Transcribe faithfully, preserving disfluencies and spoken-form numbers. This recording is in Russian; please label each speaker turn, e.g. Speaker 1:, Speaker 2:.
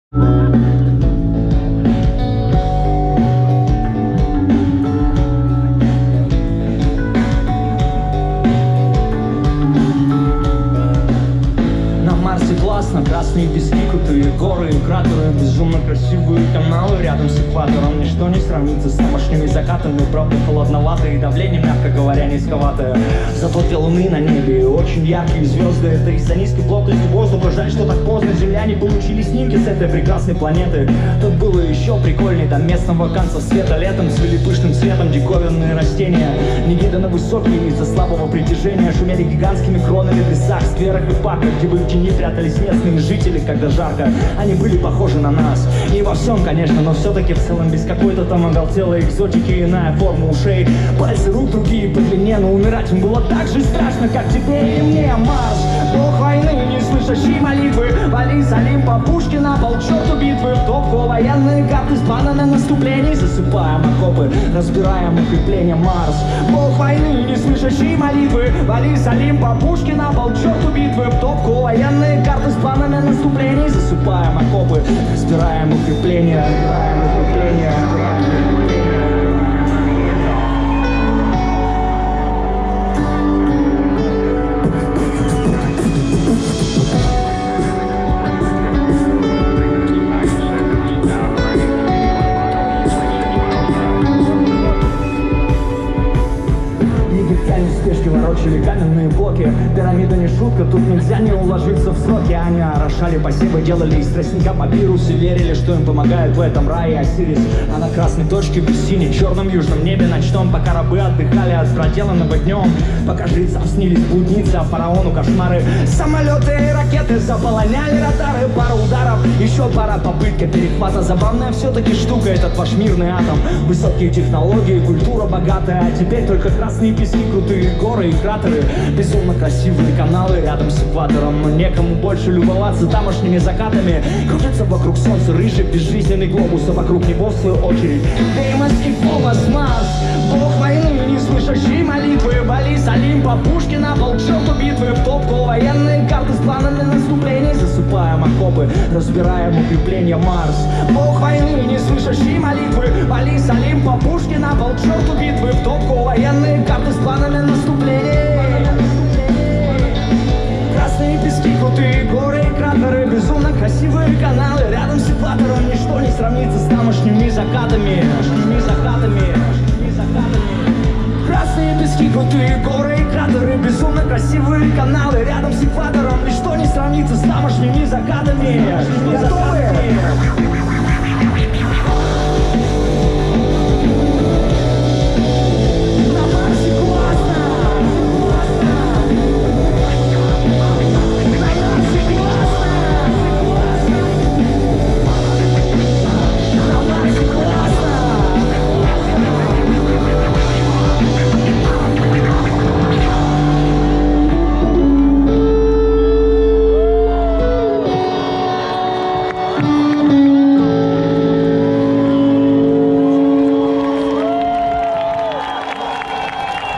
Speaker 1: Красные пески, крутые горы и кратеры, безумно красивые каналы рядом с экватором. Ничто не сравнится с тамошними закатами, правда холодноватые и давление, мягко говоря, низковатое. Зато две луны на небе, очень яркие звезды. Это из-за низкой плотности воздуха. Жаль, что так поздно земляне получили снимки с этой прекрасной планеты. Тут было еще прикольней, до местного конца света. Летом цвели пышным цветом диковинные растения, невиданно высокие из-за слабого притяжения. Шумели гигантскими кронами в лесах, скверах и парках, где бы в тени прятались местные жители, когда жарко. Они были похожи на нас, не во всем, конечно, но все-таки в целом без какой-то там оголтелой экзотики. Иная форма ушей, пальцы рук другие по длине, но умирать им было так же страшно, как тебе и мне. Марш, бог войны, не слышащий молитвы, вали с Олимпа Пушкина, пол черту битвы. В топку военные карты с планами наступлений, засыпаем окопы, разбираем укрепления. Марс, бог войны, не слышащий молитвы, вали с Олимпа Пушкина, пол черту битвы. В топку военные карты с планами наступлений, засыпаем окопы, разбираем укрепления, разбираем укрепления. Ворочали каменные блоки, пирамида не шутка, тут нельзя не уложиться в сроки. Они орошали посевы, делали из тростника папирус и верили, что им помогают в этом рае Осирис. А на красной точке в сине-черном южном небе ночном, пока рабы отдыхали от проделанного днем, пока жрецам снились блудницы, а фараону кошмары. Самолеты и ракеты заполоняли радары, пара ударов, еще пара попытка перехвата. Забавная все-таки штука этот ваш мирный атом. Высокие технологии, культура богатая, а теперь только красные пески, крутые горы и кратеры, безумно красивые каналы рядом с экватором. Но некому больше любоваться тамошними закатами. Крутится вокруг солнца рыжий безжизненный глобус, а вокруг него в свою очередь Деймос и Фобос. Марс, бог войны, не слышащий молитвы, вали с Олимпа Пушкина, пол черту битвы. В топку военные карты с планами наступлений, засыпаем окопы, разбираем укрепления. Марс, бог войны, не слышащий молитвы, вали с Олимпа Пушкина, пол черту битвы. В топку военные карты с планами наступлений. Красные пески, крутые горы и кратеры, безумно красивые каналы рядом с экватором. Ничто не сравнится с тамошними закатами, тамошними закатами, тамошними закатами. Красные пески, крутые горы и кратеры, безумно красивые каналы рядом с экватором. Ничто не сравнится с тамошними закатами. Готовы?